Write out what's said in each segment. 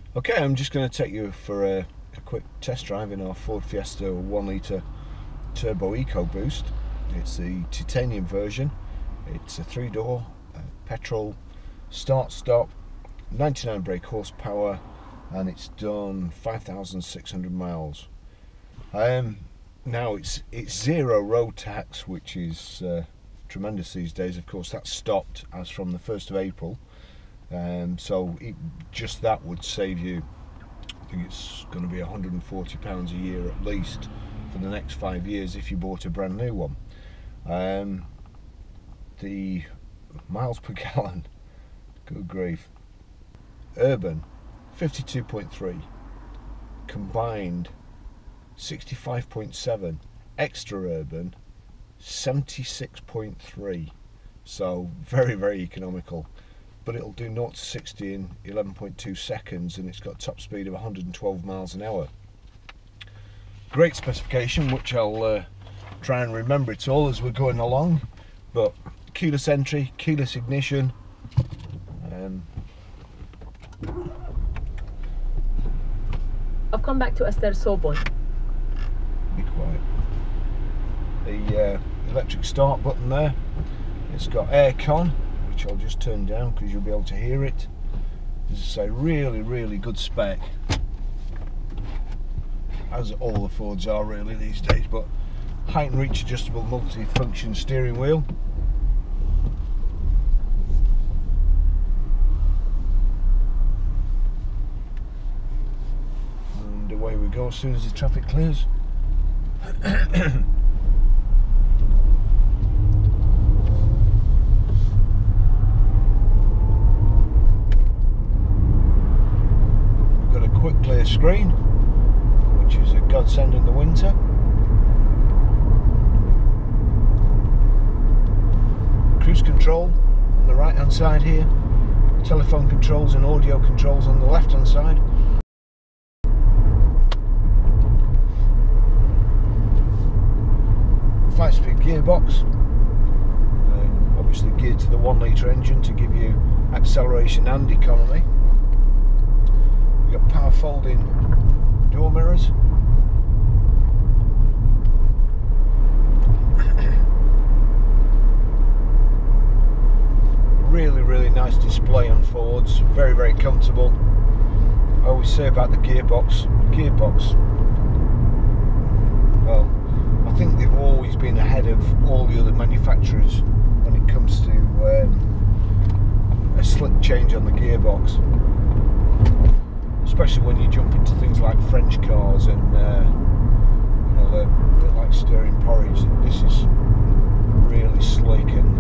Okay, I'm just going to take you for a quick test drive in our Ford Fiesta 1 litre turbo EcoBoost. It's the titanium version. It's a 3-door petrol start-stop, 99 brake horsepower, and it's done 5,600 miles. Now it's zero road tax, which is tremendous these days. Of course, that's stopped as from the 1st of April. So just that would save you, I think it's going to be £140 a year at least for the next 5 years if you bought a brand new one. The miles per gallon, good grief. Urban 52.3, combined 65.7, extra urban 76.3. So very economical. But it'll do 0 to 60 in 11.2 seconds, and it's got a top speed of 112 miles an hour. Great specification, which I'll try and remember it all as we're going along. But keyless entry, keyless ignition. I've come back to Esther Sobon. Be quiet. The electric start button there. It's got aircon, which I'll just turn down because you'll be able to hear it. As I say, really good spec, as all the Fords are really these days. But height and reach adjustable multi-function steering wheel. And away we go as soon as the traffic clears. Quick clear screen, which is a godsend in the winter. Cruise control on the right hand side here, telephone controls and audio controls on the left hand side. Five-speed gearbox, obviously geared to the 1 litre engine to give you acceleration and economy. You've got power folding door mirrors. Really nice display on Fords. Very comfortable. I always say about the gearbox. Well, I think they've always been ahead of all the other manufacturers when it comes to a slick change on the gearbox. Especially when you jump into things like French cars and you know, they're a bit like stirring porridge. This is really slick and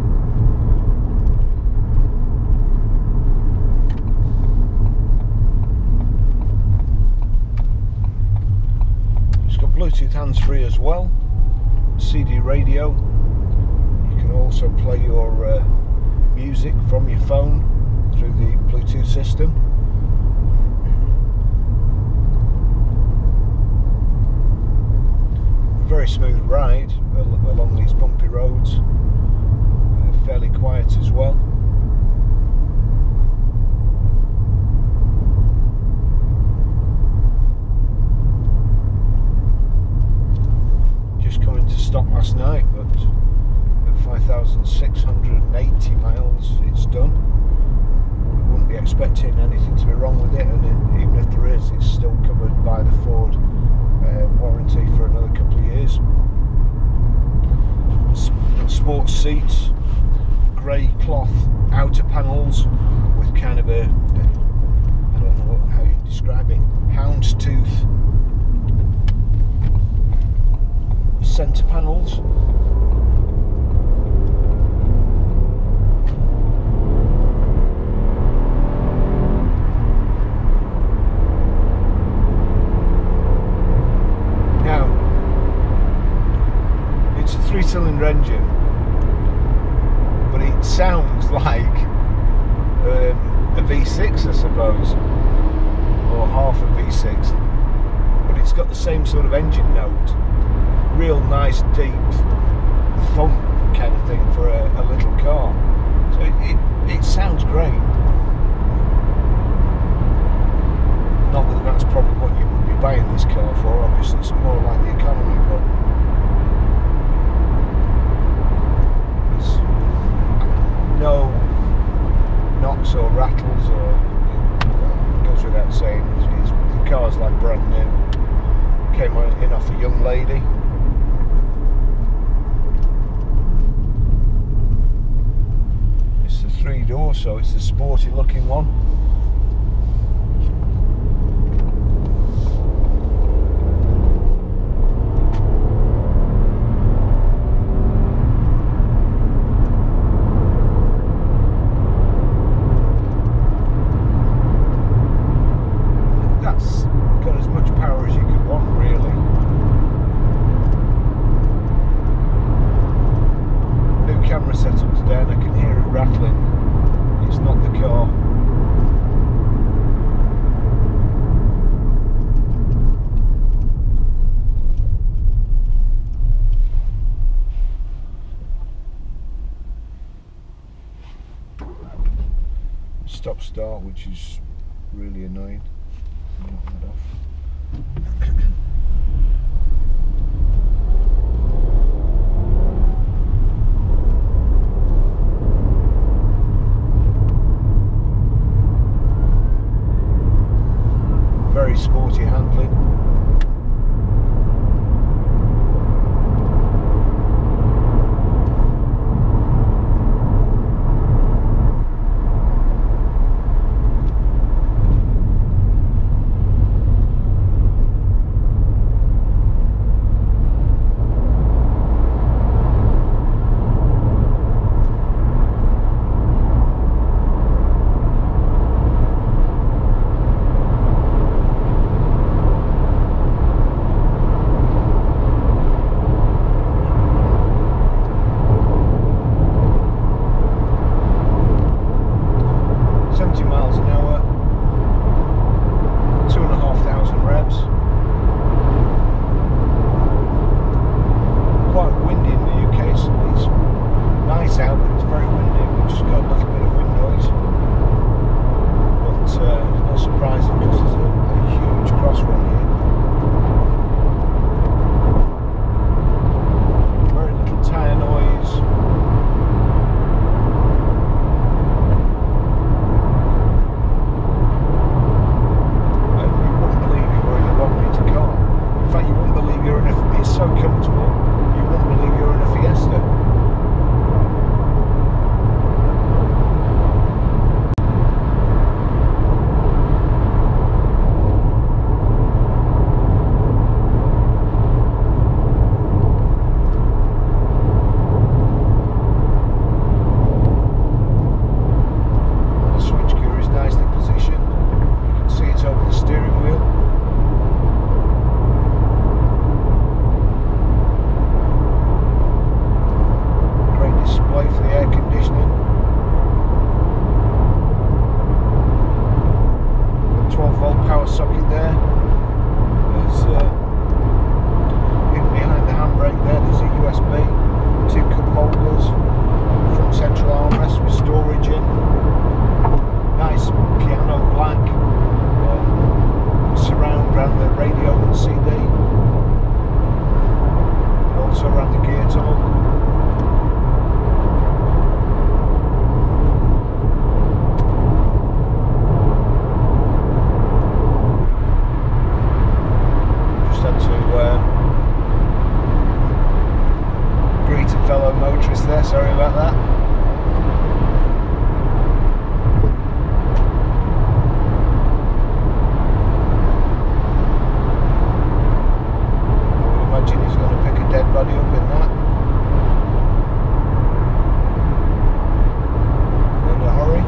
it's got Bluetooth hands-free as well, CD radio. You can also play your music from your phone through the Bluetooth system. Very smooth ride along these bumpy roads, fairly quiet as well. Just coming to stop last night, but at 5,680 miles it's done. We wouldn't be expecting anything to be wrong with it, and even if there is, it's still covered by the Ford warranty for another couple of years. Sports seats, grey cloth outer panels with kind of a, I don't know how you describe it, houndstooth centre panels. It's a 3-cylinder engine, but it sounds like a V6, I suppose, or half a V6, but it's got the same sort of engine note, real nice deep thump kind of thing for a little car. So it sounds great. squeaks or rattles, or it goes without saying, the car's like brand new. Came in off a young lady. It's the 3-door, so it's the sporty looking one. Stop start, which is really annoying. Knock that off. Very sporty handling. Sorry about that. I would imagine he's going to pick a dead body up in that. In a hurry.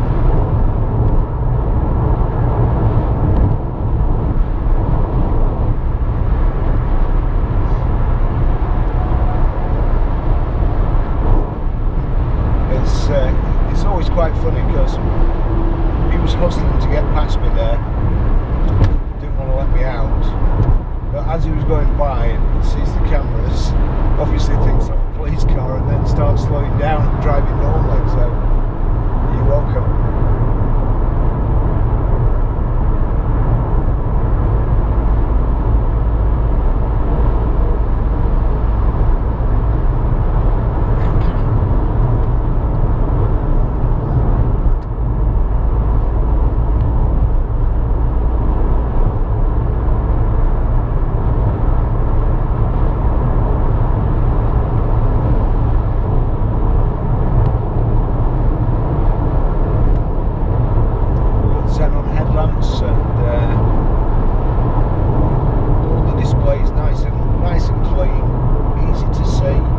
It's always quite funny because he was hustling to get past me there, didn't want to let me out, but as he was going by and sees the cameras, obviously thinks I'm a police car and then starts slowing down and driving normally, so you're welcome. xenon headlamps, and all the displays nice and clean, easy to see.